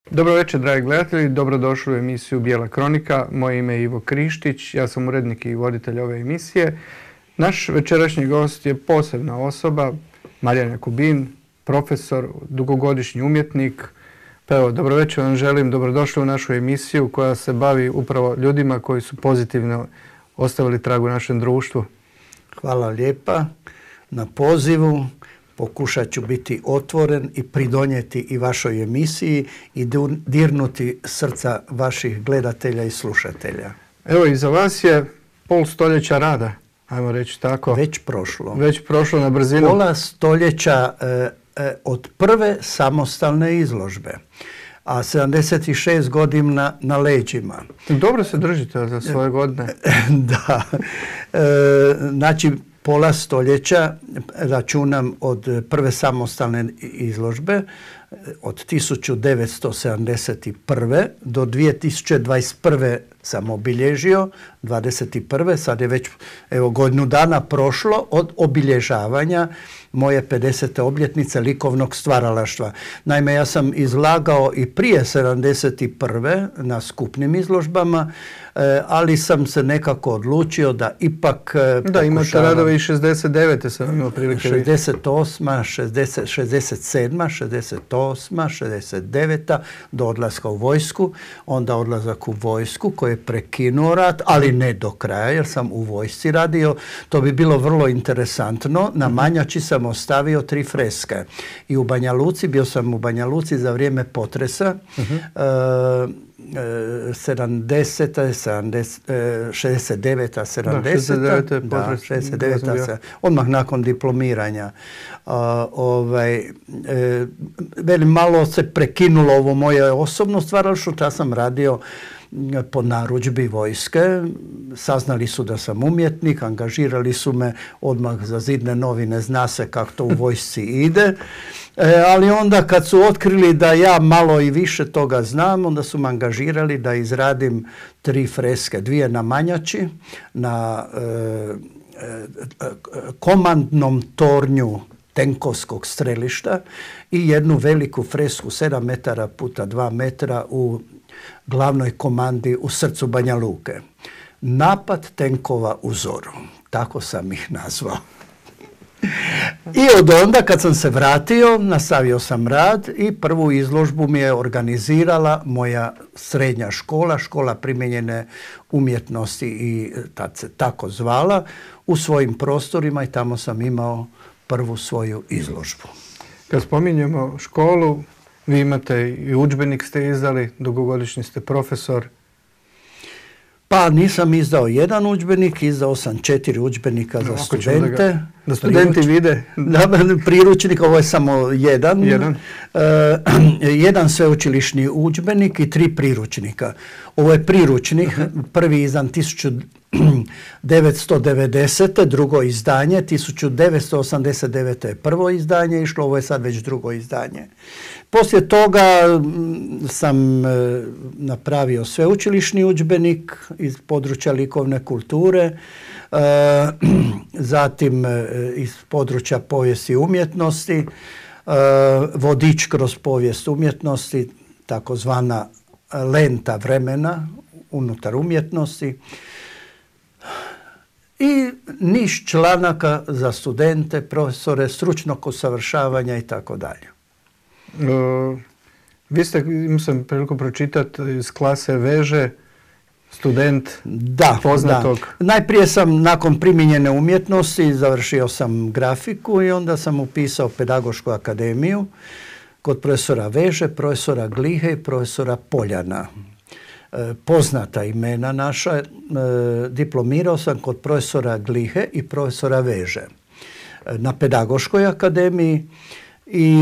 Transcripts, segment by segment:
Dobro večer, dragi gledatelji. Dobrodošli u emisiju Bijela kronika. Moje ime je Ivo Krištić. Ja sam urednik i voditelj ove emisije. Naš večerašnji gost je posebna osoba, Marijan Jakubin, profesor, dugogodišnji umjetnik. Pa evo, dobro večer vam želim. Dobrodošli u našu emisiju koja se bavi upravo ljudima koji su pozitivno ostavili trag u našem društvu. Hvala lijepa na pozivu. Pokušat ću biti otvoren i pridonijeti i vašoj emisiji i dirnuti srca vaših gledatelja i slušatelja. Evo, iza vas je pol stoljeća rada, ajmo reći tako. Već prošlo. Već prošlo na brzinu. Pola stoljeća od prve samostalne izložbe, a 76 godina na leđima. Dobro se držite za svoje godine. Da. Znači, pola stoljeća računam od prve samostalne izložbe od 1971. do 2021. sam obilježio, 21. sad je već godinu dana prošlo od obilježavanja moje 50. obljetnice likovnog stvaralaštva. Naime, ja sam izlagao i prije 71. na skupnim izložbama, ali sam se nekako odlučio da ipak Da, imate radove i 69. sam imao prilike. 68. 67. 68. 69. do odlaska u vojsku, onda odlazak u vojsku koji je prekinuo rat, ali ne do kraja jer sam u vojsci radio. To bi bilo vrlo interesantno. Na Manjači sam ostavio 3 freske i u Banja Luci, bio sam u Banja Luci za vrijeme potresa, 69. 69. Odmah nakon diplomiranja. Malo se prekinulo ovo moje osobno stvaralaštvo, ta sam radio po narudžbi vojske. Saznali su da sam umjetnik, angažirali su me odmah za Zidne novine, zna se kako to u vojsci ide. Ali onda kad su otkrili da ja malo i više toga znam, onda su me angažirali da izradim 3 freske. 2 na Manjači, na komandnom tornju tenkovskog strelišta i jednu veliku fresku 7 metara puta 2 metra u glavnoj komandi u srcu Banja Luke. Napad tenkova u zoru. Tako sam ih nazvao. I od onda kad sam se vratio, nastavio sam rad i prvu izložbu mi je organizirala moja srednja škola, škola primijenjene umjetnosti i tad se tako zvala, u svojim prostorima i tamo sam imao prvu svoju izložbu. Kad spominjemo školu, vi imate i udžbenik ste izdali, dugogodišnji ste profesor. Pa nisam izdao jedan udžbenik, izdao sam 4 udžbenika za studente. Da studenti vide. Priručnik, ovo je samo jedan. Jedan sveučilišni udžbenik i 3 priručnika. Ovo je priručnik, prvi izdan 1990. drugo izdanje, 1989. je prvo izdanje išlo, ovo je sad već drugo izdanje. Poslije toga sam napravio sveučilišni udžbenik iz područja likovne kulture, zatim iz područja povijesti umjetnosti, vodič kroz povijest umjetnosti, takozvana lenta vremena unutar umjetnosti i niz članaka za studente, profesore, stručnog usavršavanja i tako dalje. Vi ste, imao sam priliku pročitati, iz klase veže, student poznatog. Da. Najprije sam nakon primijenjene umjetnosti završio sam grafiku i onda sam upisao Pedagošku akademiju kod profesora Veže, profesora Glihe i profesora Poljana. Poznata imena naša. Diplomirao sam kod profesora Glihe i profesora Veže na Pedagoškoj akademiji i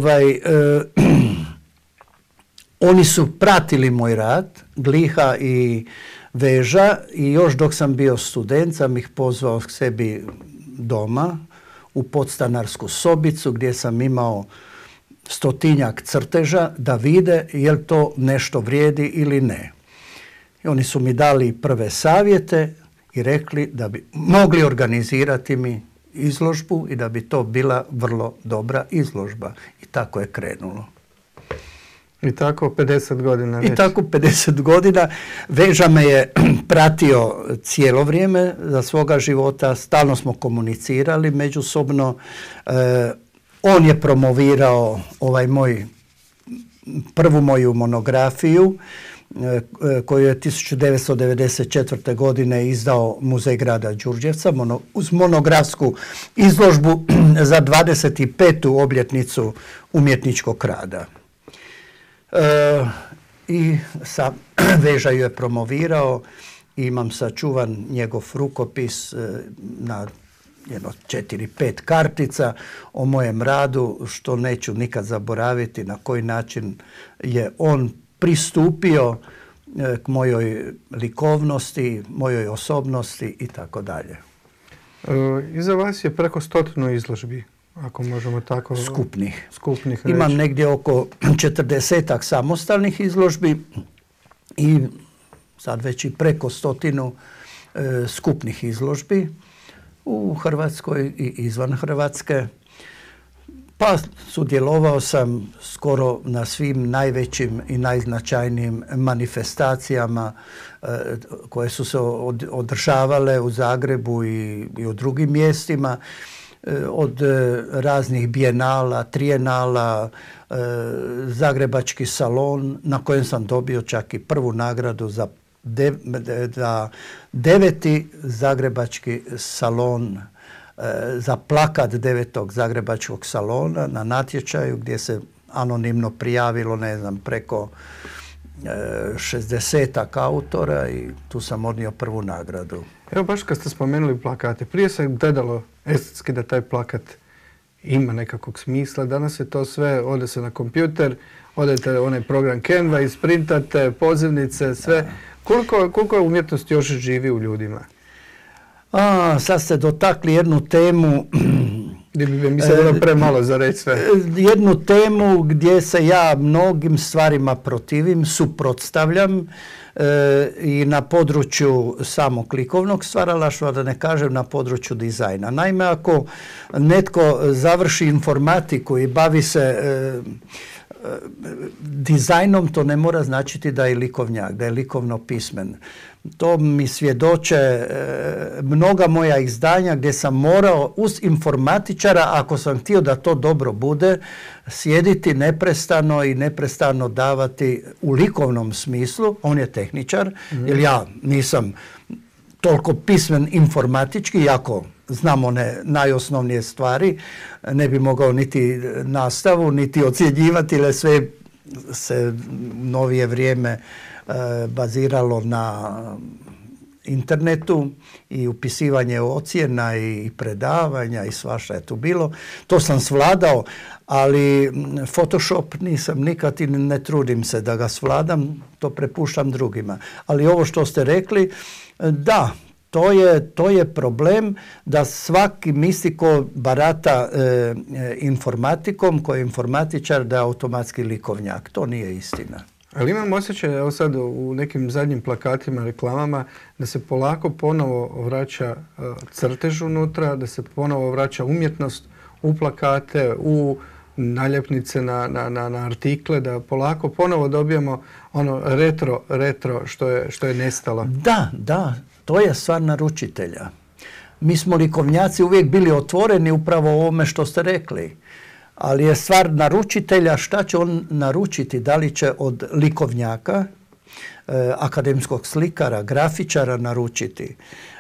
oni su pratili moj rad, Gliha i Veža, i još dok sam bio student sam ih pozvao k sebi doma u podstanarsku sobicu gdje sam imao 100-tinjak crteža da vide je li to nešto vrijedi ili ne. I oni su mi dali prve savjete i rekli da bi mogli organizirati mi izložbu i da bi to bila vrlo dobra izložba. I tako je krenulo. I tako 50 godina već. I tako 50 godina. Veža me je pratio cijelo vrijeme za svoga života, stalno smo komunicirali međusobno. On je promovirao prvu moju monografiju koju je 1994. godine izdao Muzej grada Đurđevca uz monografsku izložbu za 25. obljetnicu umjetničkog rada. I Veža ju je promovirao. Imam sačuvan njegov rukopis na 4-5 kartica o mojem radu, što neću nikad zaboraviti na koji način je on pristupio k mojoj likovnosti, mojoj osobnosti i tako dalje. Iza vas je preko 100 izložbi, ako možemo tako... Skupnih reći. Imam negdje oko 40-ak samostalnih izložbi i sad već i preko 100 skupnih izložbi u Hrvatskoj i izvan Hrvatske. Pa sudjelovao sam skoro na svim najvećim i najznačajnijim manifestacijama koje su se održavale u Zagrebu i u drugim mjestima, od raznih bijenala, trijenala, Zagrebački salon, na kojem sam dobio čak i prvu nagradu za 9. Zagrebački salon, za plakat 9. Zagrebačkog salona na natječaju gdje se anonimno prijavilo, preko 60-ak autora i tu sam odnio prvu nagradu. Evo baš kad ste spomenuli plakate, prije se gledalo estetski da taj plakat ima nekakvog smisla, danas je to sve, ode se na kompjuter, odete onaj program Canva, isprintate, pozivnice, sve. Koliko je umjetnost još živi u ljudima? Sad ste dotakli jednu temu... Mi se bilo premalo za reći sve. Jednu temu gdje se ja mnogim stvarima protivim, suprotstavljam i na području samog likovnog stvaralaštva, da ne kažem na području dizajna. Naime, ako netko završi informatiku i bavi se dizajnom, to ne mora značiti da je likovnjak, da je likovno pismen. To mi svjedoče mnoga moja izdanja gdje sam morao uz informatičara, ako sam htio da to dobro bude, sjediti neprestano i neprestano davati u likovnom smislu. On je tehničar, jer ja nisam toliko pismen informatički, iako znam one najosnovnije stvari, ne bi mogao niti nastavu, niti ocjenjivati, jer sve se u novije vrijeme baziralo na internetu i upisivanje ocjena i predavanja i svašta je tu bilo. To sam svladao, ali Photoshop nisam nikad i ne trudim se da ga svladam, to prepuštam drugima. Ali ovo što ste rekli, da, to je problem da svaki misli ko barata informatikom, ko je informatičar, da je automatski likovnjak. To nije istina. Ali imam osjećaj, evo sad u nekim zadnjim plakatima, reklamama, da se polako ponovo vraća crtež unutra, da se ponovo vraća umjetnost u plakate, u naljepnice na artikle, da polako ponovo dobijemo ono retro što je nestalo. Da, to je stvar naručitelja. Mi smo likovnjaci uvijek bili otvoreni upravo ovome što ste rekli. Ali je stvar naručitelja šta će on naručiti, da li će od likovnjaka, akademskog slikara, grafičara naručiti.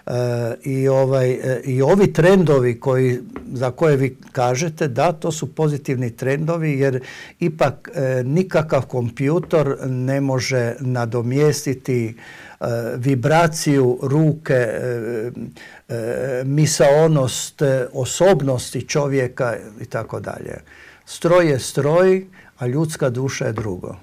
I ovi trendovi za koje vi kažete, da, to su pozitivni trendovi, jer ipak nikakav kompjutor ne može nadomjestiti vibraciju ruke, misaonost, osobnosti čovjeka i tako dalje. Stroj je stroj, a ljudska duša je drugo.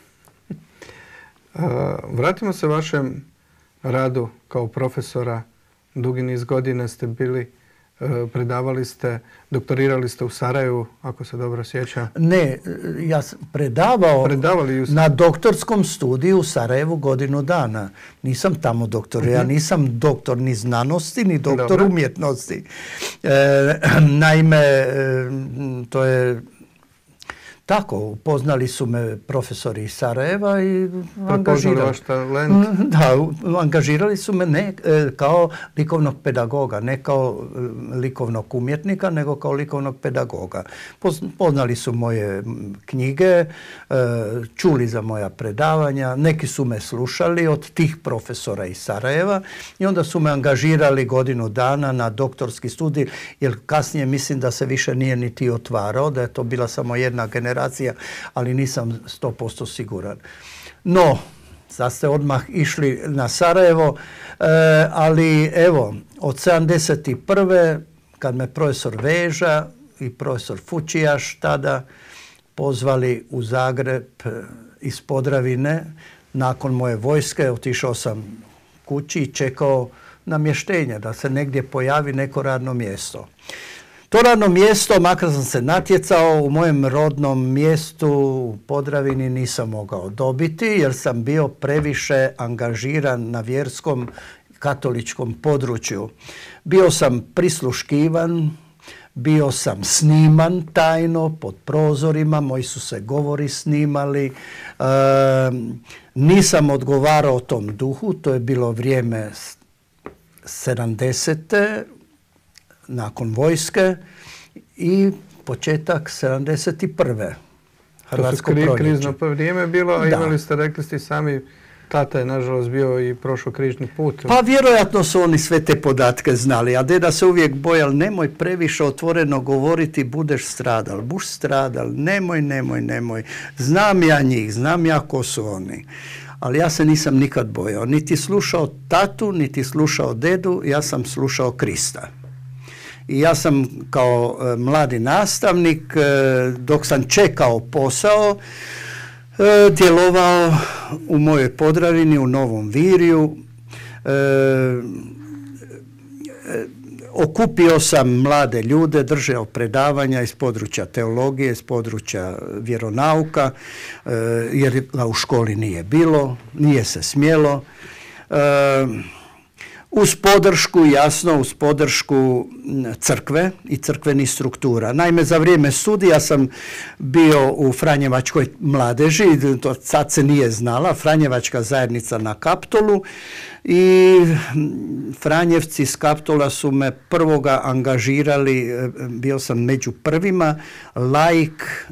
Vratimo se vašem radu kao profesora. Dugi niz godina ste bili, predavali ste, doktorirali ste u Sarajevu, ako se dobro sjećam. Ne, ja sam predavao na doktorskom studiju u Sarajevu godinu dana. Nisam tamo doktor, ja nisam doktor ni znanosti, ni doktor umjetnosti. Naime, Tako, upoznali su me profesori iz Sarajeva i prepoznali vaš talent. Da, angažirali su me ne kao likovnog pedagoga, ne kao likovnog umjetnika, nego kao likovnog pedagoga. Poznali su moje knjige, čuli za moja predavanja, neki su me slušali od tih profesora iz Sarajeva i onda su me angažirali godinu dana na doktorski studij, jer kasnije mislim da se više nije niti otvarao, da je to bila samo jedna generacija, ali nisam 100% siguran. No, sad ste odmah išli na Sarajevo, ali evo, od 71. kad me profesor Veža i profesor Fučijaš tada pozvali u Zagreb iz Podravine, nakon moje vojske otišao sam kući i čekao namještenje, da se negdje pojavi neko radno mjesto. To radno mjesto, makar sam se natjecao, u mojem rodnom mjestu u Podravini nisam mogao dobiti jer sam bio previše angažiran na vjerskom katoličkom području. Bio sam prisluškivan, bio sam sniman tajno pod prozorima, moji su se govori snimali, nisam odgovarao tom duhu, to je bilo vrijeme 70. nakon vojske i početak 71. Hrvatsko proljeće. To su krizno vrijeme bilo, a imali ste, rekli ste sami, tata je nažalost bio i prošao križni put. Pa vjerojatno su oni sve te podatke znali, a deda se uvijek bojal, nemoj previše otvoreno govoriti, buš stradal, nemoj. Znam ja njih, znam ja ko su oni. Ali ja se nisam nikad bojao, niti slušao tatu, niti slušao dedu, ja sam slušao Krista. I ja sam kao mladi nastavnik, dok sam čekao posao, djelovao u mojoj Podravini, u Novom Virju. Okupio sam mlade ljude, držao predavanja iz područja teologije, iz područja vjeronauka, jer u školi nije bilo, nije se smjelo. Uz podršku, jasno, uz podršku crkve i crkvenih struktura. Naime, za vrijeme studija sam bio u Franjevačkoj mladeži, to sad se nije znala, Franjevačka zajednica na Kaptolu, i Franjevci iz Kaptola su me prvoga angažirali, bio sam među prvima, laik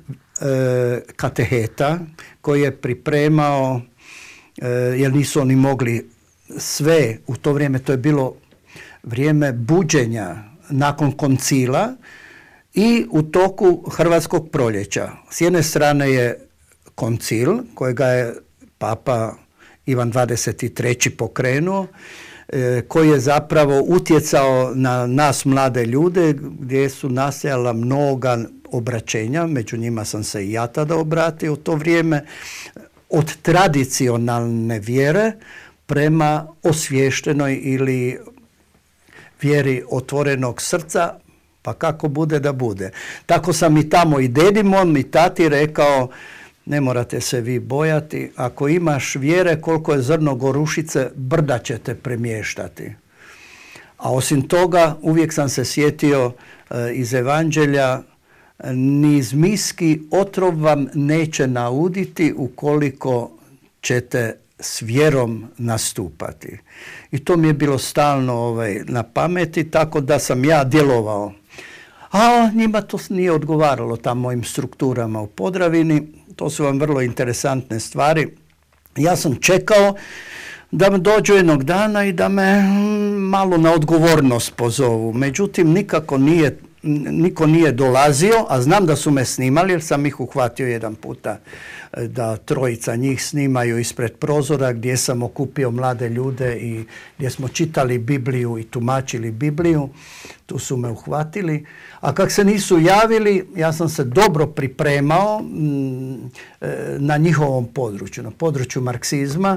kateheta koji je pripremao, jer nisu oni mogli sve, u to vrijeme to je bilo vrijeme buđenja nakon koncila i u toku Hrvatskog proljeća. S jedne strane je koncil kojega je Papa Ivan XXIII pokrenuo, koji je zapravo utjecao na nas mlade ljude, gdje su nastajala mnoga obraćenja, među njima sam se i ja tada obratio u to vrijeme, od tradicionalne vjere prema osviještenoj ili vjeri otvorenog srca, pa kako bude da bude. Tako sam i tamo i dedi mom i tati rekao, ne morate se vi bojati, ako imaš vjere koliko je zrno gorušice, brda ćete premještati. A osim toga, uvijek sam se sjetio iz Evanđelja, ni zmijski otrov vam neće nauditi ukoliko ćete s vjerom nastupati. I to mi je bilo stalno na pameti, tako da sam ja djelovao. A njima to nije odgovaralo, tam mojim strukturama u Podravini. To su vam vrlo interesantne stvari. Ja sam čekao da me dođu jednog dana i da me malo na odgovornost pozovu. Međutim, niko nije dolazio, a znam da su me snimali, jer sam ih uhvatio jedan puta da trojica njih snimaju ispred prozora gdje sam okupio mlade ljude i gdje smo čitali Bibliju i tumačili Bibliju. Tu su me uhvatili. A kak se nisu javili, ja sam se dobro pripremao na njihovom području, na području marksizma,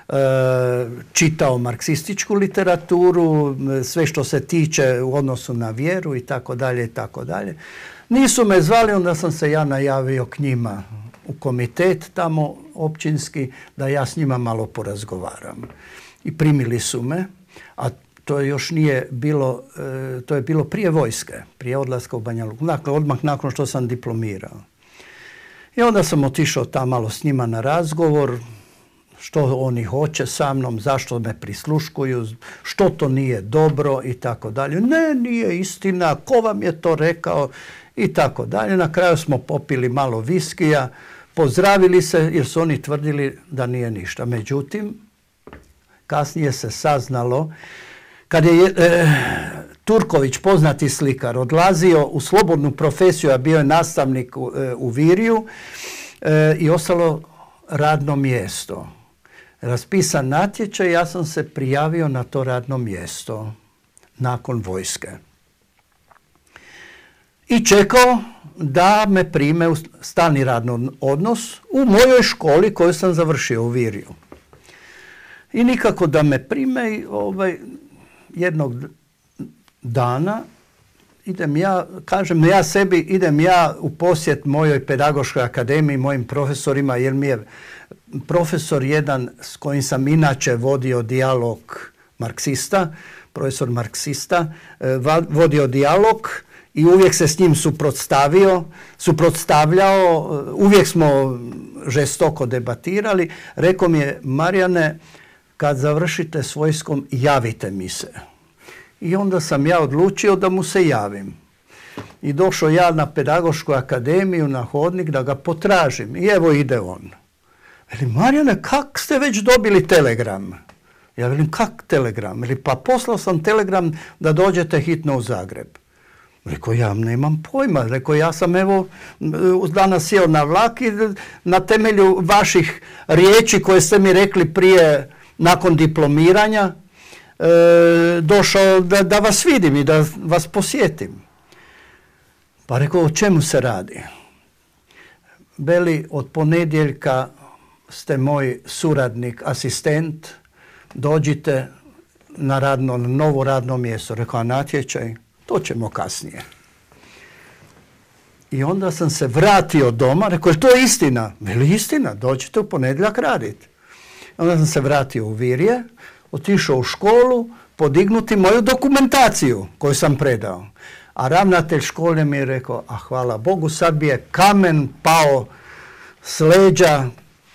čitao marksističku literaturu, sve što se tiče u odnosu na vjeru i tako dalje i tako dalje. Nisu me zvali, onda sam se ja najavio k njima u komitet tamo općinski da ja s njima malo porazgovaram. I primili su me, a to još nije bilo, to je bilo prije vojske, prije odlaska u Banja Luku, dakle odmah nakon što sam diplomirao. I onda sam otišao tamo malo s njima na razgovor, što oni hoće sa mnom, zašto me prisluškuju, što to nije dobro i tako dalje. Ne, nije istina, ko vam je to rekao i tako dalje. Na kraju smo popili malo viskija, pozdravili se jer su oni tvrdili da nije ništa. Međutim, kasnije se saznalo, kad je Turković, poznati slikar, odlazio u slobodnu profesiju, a bio je nastavnik u Virju i ostalo radno mjesto. Raspisan natječaj, ja sam se prijavio na to radno mjesto nakon vojske. I čekao da me prime u stalni radni odnos u mojoj školi koju sam završio u Virju. I nikako da me prime i jednog dana idem ja, kažem ja sebi, idem ja u posjet mojoj pedagoškoj akademiji, mojim profesorima, jer mi je profesor jedan s kojim sam inače vodio dijalog marksista, profesor marksista, vodio dijalog i uvijek se s njim suprotstavljao, uvijek smo žestoko debatirali. Rekao mi je, Marijane, kad završite s vojskom, javite mi se. I onda sam ja odlučio da mu se javim. I došao ja na pedagošku akademiju, na hodnik, da ga potražim. I evo ide on. Veli, Marijane, kak ste već dobili telegram? Ja velim, kak telegram? Veli, pa poslao sam telegram da dođete hitno u Zagreb. Rekao, ja nemam pojma. Rekao, ja sam evo danas sjeo na vlak i na temelju vaših riječi koje ste mi rekli prije, nakon diplomiranja, došao da vas vidim i da vas posjetim. Pa rekao, o čemu se radi? Veli, od ponedjeljka ste moj suradnik, asistent, dođite na novo radno mjesto. Rekao, a natječaj? To ćemo kasnije. I onda sam se vratio doma, rekao, to je istina. Veli, istina, dođite u ponedjeljak raditi. Onda sam se vratio u Virje, otišao u školu, podignuti moju dokumentaciju koju sam predao. A ravnatelj škole mi je rekao, a hvala Bogu, sad bi je kamen pao s leđa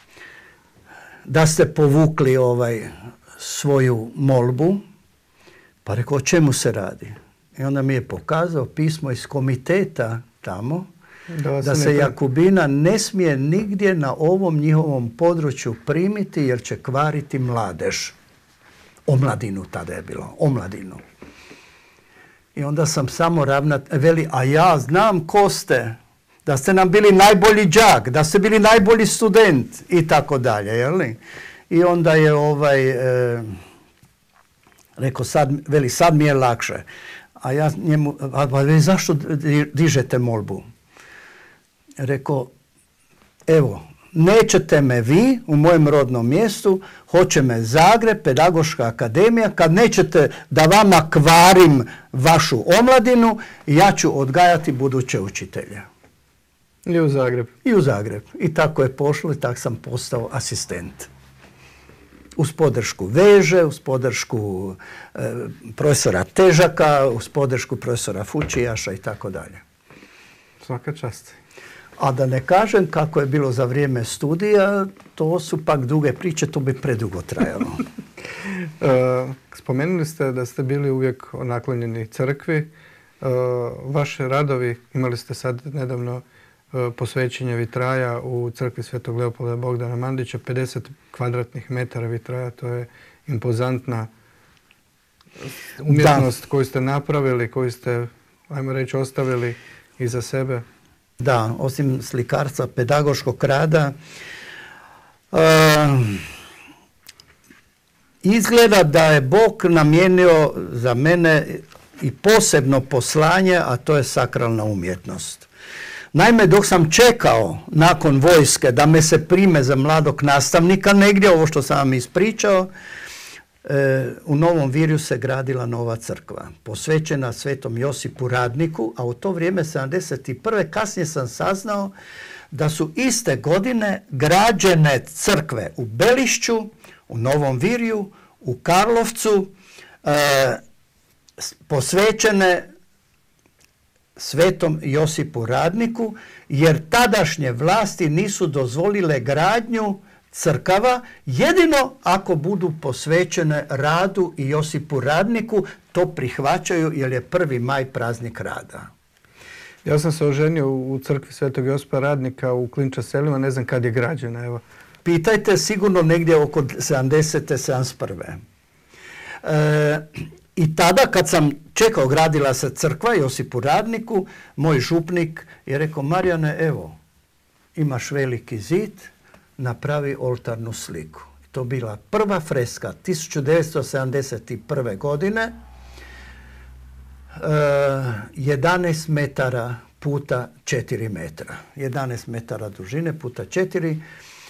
da ste povukli svoju molbu. Pa rekao, o čemu se radi? I onda mi je pokazao pismo iz komiteta tamo, da se Jakubina ne smije nigdje na ovom njihovom području primiti jer će kvariti mladež. Omladinu tada je bilo, omladinu. I onda sam samo veli, a ja znam ko ste, da ste nam bili najbolji đak, da ste bili najbolji student i tako dalje, jel li? I onda je rekao, sad mi je lakše. A ja njemu, veli, zašto dižete molbu? Rekao, evo, nećete me vi u mojem rodnom mjestu, hoće me Zagreb, pedagoška akademija, kad nećete da vama kvarim vašu omladinu, ja ću odgajati buduće učitelje. I u Zagreb. I u Zagreb. I tako je pošlo i tako sam postao asistent. Uz podršku Veže, uz podršku profesora Težaka, uz podršku profesora Fučijaša i tako dalje. Svaka čast. A da ne kažem kako je bilo za vrijeme studija, to su pak duge priče, to bi predugo trajalo. Spomenuli ste da ste bili uvijek naklonjeni crkvi. Vaše radovi, imali ste sad nedavno posvećenje vitraja u crkvi Svetog Leopolda Bogdana Mandića, 50 kvadratnih metara vitraja, to je impozantna umjetnost koju ste napravili, koju ste, ajmo reći, ostavili iza sebe. Da, osim slikarstva, pedagoškog rada, izgleda da je Bog namijenio za mene i posebno poslanje, a to je sakralna umjetnost. Naime, dok sam čekao nakon vojske da me se prime za mladog nastavnika negdje, ovo što sam vam ispričao, u Novom Virju se gradila nova crkva, posvećena Svetom Josipu Radniku, a u to vrijeme 71. kasnije sam saznao da su iste godine građene crkve u Belišću, u Novom Virju, u Karlovcu, posvećene Svetom Josipu Radniku, jer tadašnje vlasti nisu dozvolile gradnju crkava, jedino ako budu posvećene radu i Josipu Radniku, to prihvaćaju jer je 1. maj praznik rada. Ja sam se oženio u crkvi Svetog Josipa Radnika u Klinča selima, ne znam kad je građena, evo. Pitajte, sigurno negdje oko 70. 71. I tada kad sam čekao, gradila se crkva Josipu Radniku, moj župnik je rekao, Marijane, evo, imaš veliki zid, napravi oltarnu sliku. To bila prva freska 1971. godine, 11 metara puta 4 metra. 11 metara dužine puta 4.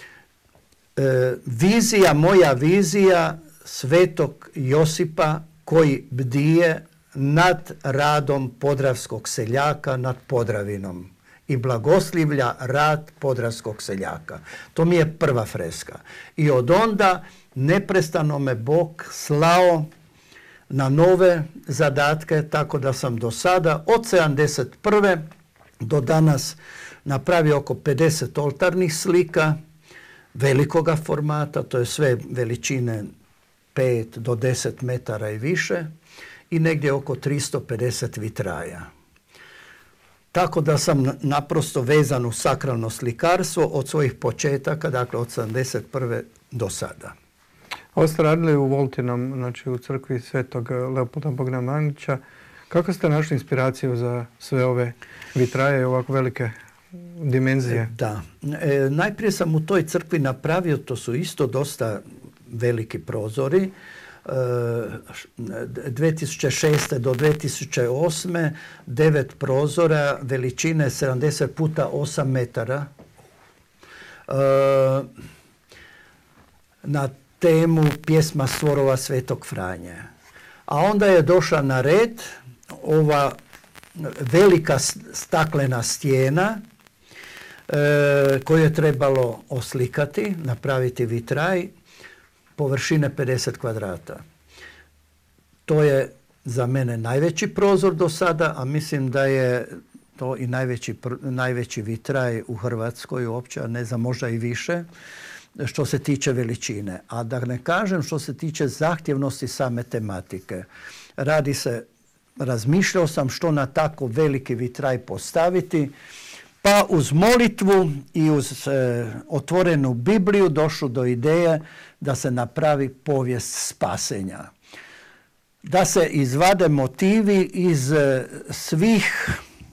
Vizija, moja vizija Svetog Josipa koji bdije nad radom podravskog seljaka, nad Podravinom i blagoslivlja rad podravskog seljaka. To mi je prva freska. I od onda neprestano me Bog slao na nove zadatke, tako da sam do sada od 71. do danas napravio oko 50 oltarnih slika velikoga formata, to je sve veličine 5 do 10 metara i više, i negdje oko 350 vitraja. Tako da sam naprosto vezan u sakralno slikarstvo od svojih početaka, dakle od 71. do sada. Ovo ste radili u Voltinom, znači u crkvi Svetog Leopolda Bogdana Mandića. Kako ste našli inspiraciju za sve ove vitraje i ovako velike dimenzije? Da. Najprije sam u toj crkvi napravio, to su isto dosta veliki prozori, 2006. do 2008. 9 prozora veličine 70 puta 8 metara na temu pjesma Stvorova Svetog Franje. A onda je došla na red ova velika staklena stijena koju je trebalo oslikati, napraviti vitraj površine 50 kvadrata. To je za mene najveći prozor do sada, a mislim da je to i najveći vitraj u Hrvatskoj uopće, a ne znam, možda i više, što se tiče veličine. A da ne kažem što se tiče zahtjevnosti same tematike. Radi se, razmišljao sam što na tako veliki vitraj postaviti, pa uz molitvu i uz otvorenu Bibliju došlo do ideje da se napravi povijest spasenja. Da se izvade motivi iz svih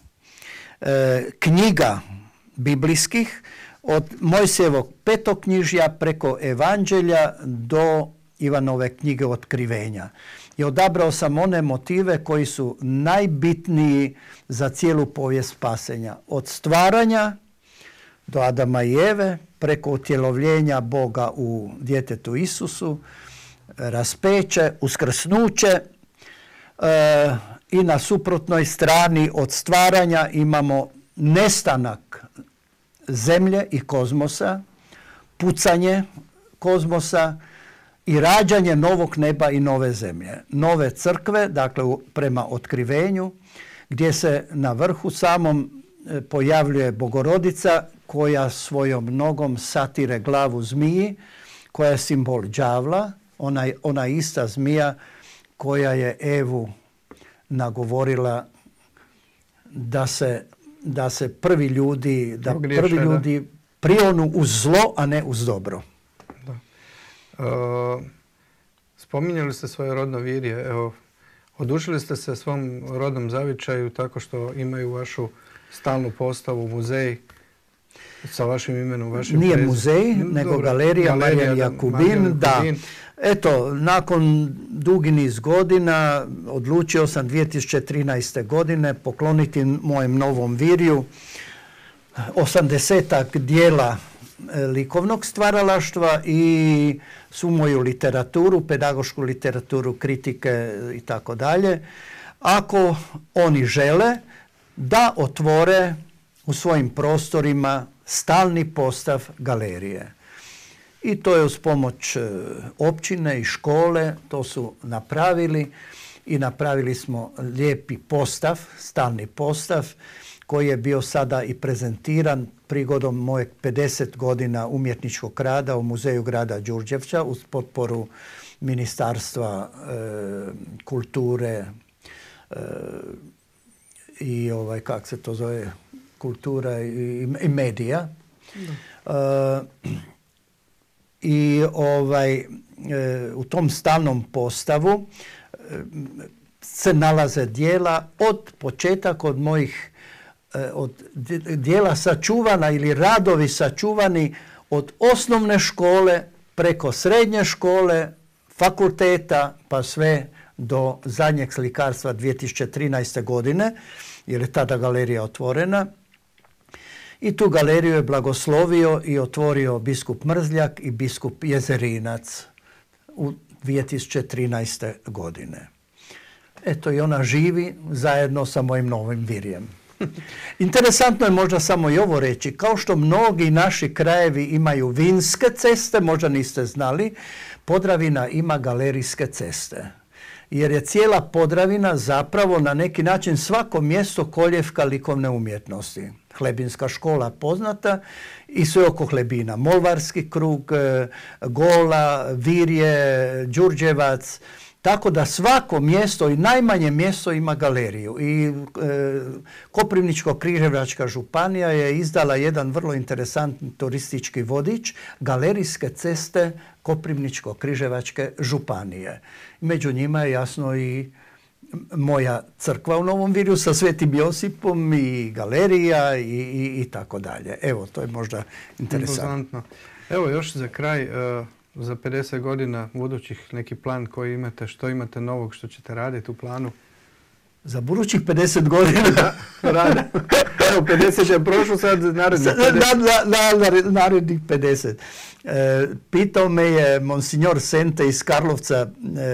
knjiga biblijskih, od Mojsijevog petoknjižja preko Evanđelja do Ivanove knjige Otkrivenja. I odabrao sam one motive koji su najbitniji za cijelu povijest spasenja. Od stvaranja do Adama i Eve, preko utjelovljenja Boga u djetetu Isusu, raspeće, uskrsnuće, i na suprotnoj strani od stvaranja imamo nestanak zemlje i kozmosa, pucanje kozmosa i rađanje novog neba i nove zemlje. Nove crkve, dakle prema otkrivenju, gdje se na vrhu samom pojavljuje Bogorodica koja svojom nogom satire glavu zmiji, koja je simbol đavla, ona ista zmija koja je Evu nagovorila da prvi ljudi prionu uz zlo, a ne uz dobro. Da. Spominjali ste svoje rodno virje. Evo, odušili ste se svom rodnom zavičaju tako što imaju vašu stalnu postavu, muzej sa vašim imenom, vašim Nije muzej, nego galerija Marijan Jakubin. Da. Eto, nakon dugi niz godina odlučio sam 2013. godine pokloniti mojem novom virju 80-ak dijela likovnog stvaralaštva i svu moju literaturu, pedagošku literaturu, kritike i tako dalje. Ako oni žele da otvore u svojim prostorima stalni postav galerije. I to je uz pomoć općine i škole, to su napravili. i napravili smo lijepi postav, stalni postav, koji je bio sada i prezentiran prigodom mojeg 50 godina umjetničkog rada u Muzeju grada Đurđevča uz potporu Ministarstva kulture i kako se to zove, kultura i medija. I u tom stalnom postavu se nalaze dijela od početaka od mojih dijela sačuvana ili radovi sačuvani od osnovne škole preko srednje škole, fakulteta pa sve do zadnjeg slikarstva 2013. godine, jer je tada galerija otvorena. I tu galeriju je blagoslovio i otvorio biskup Mrzljak i biskup Jezerinac u 2013. godine. Eto, i ona živi zajedno sa mojim novim virjem. Interesantno je možda samo i ovo reći, kao što mnogi naši krajevi imaju vinske ceste, možda niste znali, Podravina ima galerijske ceste. Jer je cijela Podravina zapravo na neki način svako mjesto koljevka likovne umjetnosti. Hlebinska škola poznata i sve oko Hlebina. Molvarski krug, Gola, Virje, Đurđevac. Tako da svako mjesto i najmanje mjesto ima galeriju. I Koprivničko-križevačka županija je izdala jedan vrlo interesantni turistički vodič, Galerijske ceste Koprivničko-križevačke županije. Među njima je jasno i moja crkva u Novom Virju sa Svetim Josipom i galerija i tako dalje. Evo, to je možda interesantno. Evo još za kraj, za 50 godina budućih neki plan koji imate, što imate novog, što ćete raditi u planu? Za budućih 50 godina rada. Evo, 50 je prošlo, sad narednih 50. Narednih 50. Pitao me je monsignor Sente iz Karlovca,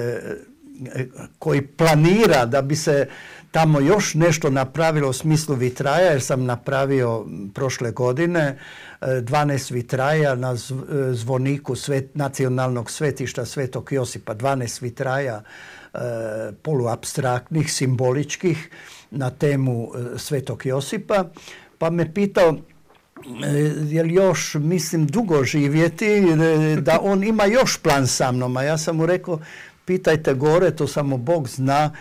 koji planira da bi se tamo još nešto napravilo u smislu vitraja, jer sam napravio prošle godine 12 vitraja na zvoniku nacionalnog svetišta Svetog Josipa, 12 vitraja poluapstraktnih, simboličkih na temu Svetog Josipa, pa me pitao je li još, mislim, dugo živjeti, da on ima još plan sa mnom, a ja sam mu rekao, pitajte gore, to samo Bog zna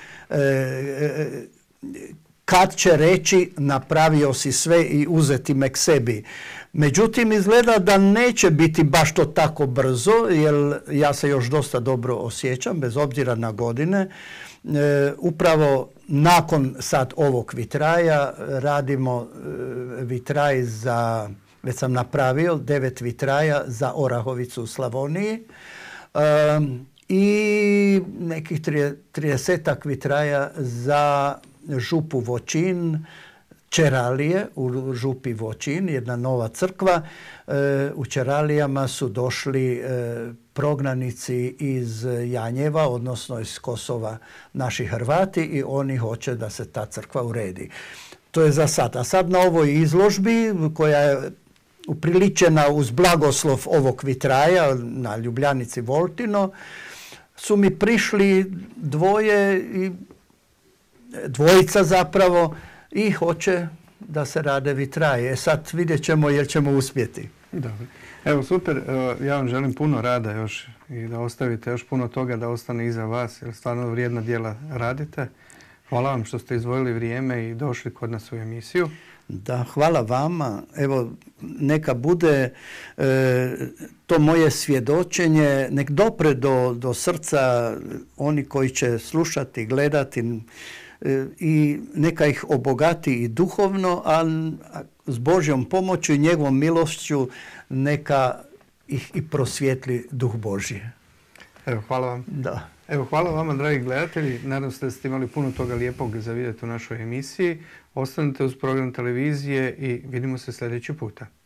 kad će reći napravio si sve i uzeti me k sebi. Međutim, izgleda da neće biti baš to tako brzo, jer ja se još dosta dobro osjećam, bez obzira na godine. Upravo nakon sad ovog vitraja radimo vitraj za, već sam napravio 9 vitraja za Orahovicu u Slavoniji, i nekih 30-ak vitraja za župu Voćin, Čeralije u župi Voćin, jedna nova crkva. U Čeralijama su došli prognanici iz Janjeva, odnosno iz Kosova, naši Hrvati, i oni hoće da se ta crkva uredi. To je za sad. A sad na ovoj izložbi, koja je upriličena uz blagoslov ovog vitraja na Ljubljanici Voltino, su mi prišli dvojica zapravo, i hoće da se rade vitraje. Sad vidjet ćemo jer ćemo uspjeti. Dobro. Evo, super. Ja vam želim puno rada još i da ostavite još puno toga da ostane iza vas, jer stvarno vrijedna djela radite. Hvala vam što ste izdvojili vrijeme i došli kod nas u emisiju. Da, hvala vama. Evo, neka bude to moje svjedočenje, nek dopre do srca oni koji će slušati, gledati, i neka ih obogati i duhovno, a s Božjom pomoću i njegovom milošću neka ih i prosvijetli duh Božji. Evo, hvala vam. Da. Evo, hvala vama, dragi gledatelji. Nadam se da ste imali puno toga lijepog za vidjeti u našoj emisiji. Ostanite uz program televizije i vidimo se sljedeći puta.